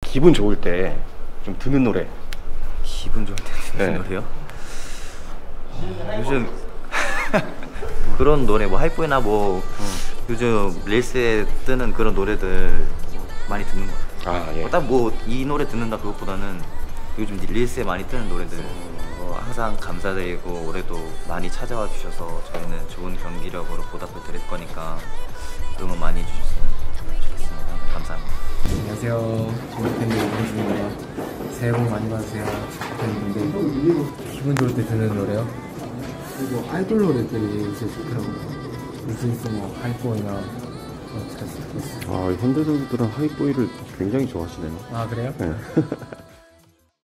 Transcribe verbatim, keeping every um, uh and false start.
기분 좋을 때 좀 듣는 노래. 기분 좋을 때 듣는 네. 노래요? 요즘 그런 노래 뭐 하이포이나 뭐 요즘 릴스에 뜨는 그런 노래들 많이 듣는 것 같아요. 아, 예. 딱 뭐 이 노래 듣는다 그것보다는 요즘 릴스에 많이 뜨는 노래들 뭐 항상 감사드리고 올해도 많이 찾아와 주셔서 저희는 좋은 경기력으로 보답을 드릴 거니까 응원 많이 해주셨으면 좋겠습니다. 감사합니다. 안녕하세요. 중국팬들 이동준입니다. 새해 복 많이 받으세요. 중국팬인데 기분 좋을 때 듣는 노래요? 그리고 아이돌 노래들이 요새 좋더라고요. 뉴진스 뭐 하이보이나 어, 잘 듣고 있어요. 아, 현대 선수들은 하이보이를 굉장히 좋아하시네요. 아 그래요? 네.